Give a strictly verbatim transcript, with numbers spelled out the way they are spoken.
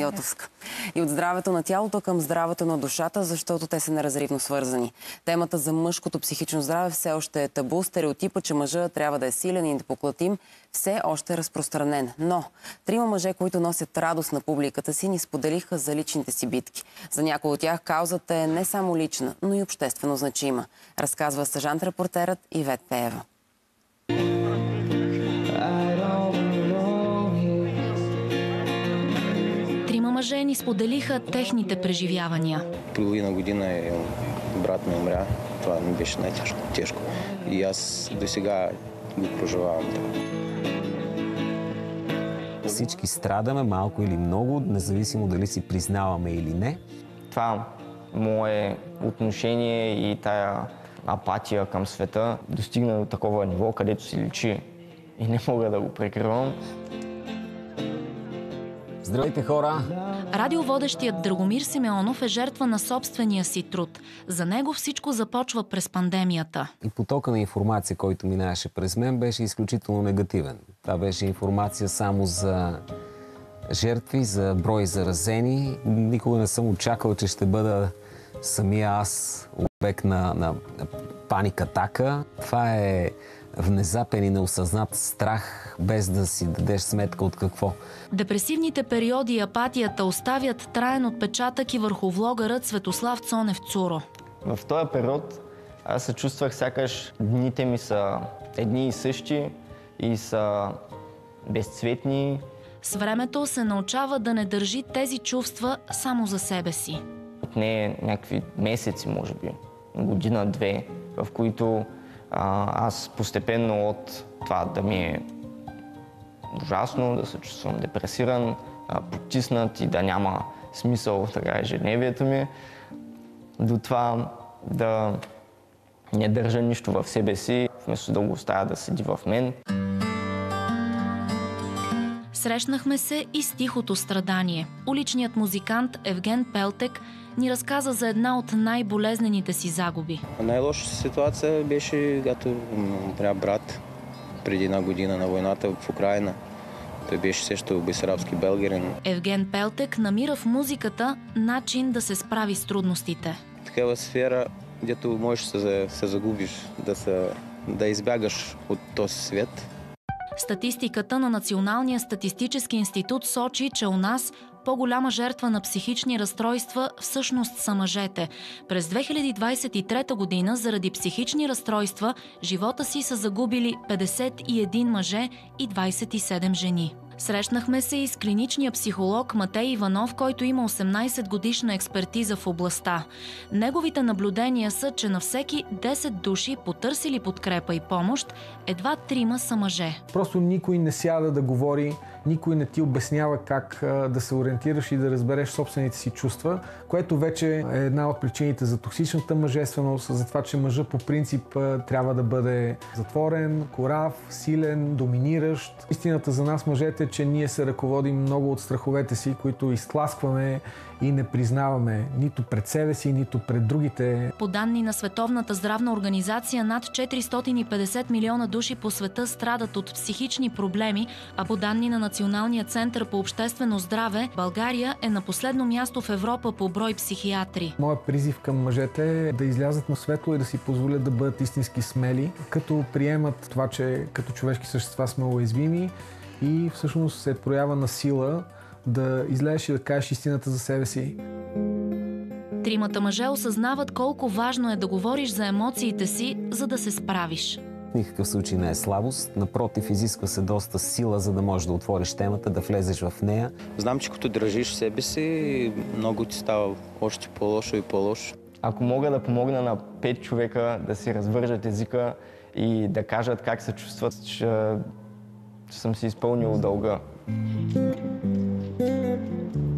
Льотовска. И от здравето на тялото към здравето на душата, защото те са неразривно свързани. Темата за мъжкото психично здраве все още е табу. Стереотипа, че мъжът трябва да е силен и непоклатим, все още е разпространен. Но трима мъже, които носят радост на публиката си, ни споделиха за личните си битки. За някои от тях каузата е не само лична, но и обществено значима. Разказва стажант-репортерът Ивет Пеева. Трима мъже ни споделиха техните преживявания. Половина година е брат ми умря. Това ми беше най-тежко. Тежко. И аз до сега го проживавам. Всички страдаме, малко или много, независимо дали си признаваме или не. Това мое отношение и тая апатия към света достигна до такова ниво, където си личи и не мога да го прикривам. Здравейте, хора! Радиоводещият Драгомир Симеонов е жертва на собствения си труд. За него всичко започва през пандемията. И потока на информация, който минаваше през мен, беше изключително негативен. Това беше информация само за жертви, за брой заразени. Никога не съм очаквал, че ще бъда самия аз обект на, на паник-атака. Това е внезапен и неосъзнат страх, без да си дадеш сметка от какво. Депресивните периоди и апатията оставят траен отпечатък и върху влогърът Светослав Цонев Цуро. В този период аз се чувствах сякаш дните ми са едни и същи и са безцветни. С времето се научава да не държи тези чувства само за себе си. Отне някакви месеци, може би, година-две, в които а, аз постепенно от това да ми е ужасно, да се чувствам депресиран, а, потиснат и да няма смисъл в така ежедневието ми, до това да не държа нищо в себе си, вместо да го оставя да седи в мен. Срещнахме се и с тихото страдание. Уличният музикант Евген Пелтек ни разказа за една от най-болезнените си загуби. Най-лошата ситуация беше, когато умря брат преди една година на войната в Украйна. Той беше също бесарабски българин. Евген Пелтек намира в музиката начин да се справи с трудностите. Такава сфера, дето можеш да се загубиш, да, се, да избягаш от този свет. Статистиката на Националния статистически институт сочи, че у нас по-голяма жертва на психични разстройства всъщност са мъжете. През две хиляди двадесет и трета година заради психични разстройства живота си са загубили петдесет и един мъже и двадесет и седем жени. Срещнахме се и с клиничния психолог Матей Иванов, който има осемнадесет годишна експертиза в областта. Неговите наблюдения са, че на всеки десет души, потърсили подкрепа и помощ, едва трима са мъже. Просто никой не сяда да говори, никой не ти обяснява как да се ориентираш и да разбереш собствените си чувства, което вече е една от причините за токсичната мъжественост, за това, че мъжът по принцип трябва да бъде затворен, корав, силен, доминиращ. Истината за нас мъжете е, че ние се ръководим много от страховете си, които изтласкваме и не признаваме нито пред себе си, нито пред другите. По данни на Световната здравна организация, над четиристотин и петдесет милиона души по света страдат от психични проблеми, а по данни на Националния център по обществено здраве, България е на последно място в Европа по брой психиатри. Моят призив към мъжете е да излязат на светло и да си позволят да бъдат истински смели, като приемат това, че като човешки същества сме уязвими и всъщност се проява на сила да излезеш и да кажеш истината за себе си. Тримата мъже осъзнават колко важно е да говориш за емоциите си, за да се справиш. В никакъв случай не е слабост. Напротив, изисква се доста сила, за да можеш да отвориш темата, да влезеш в нея. Знам, че като държиш себе си, много ти става още по-лошо и по-лошо. Ако мога да помогна на пет човека да си развържат езика и да кажат как се чувстват, че, че съм си изпълнил дълга.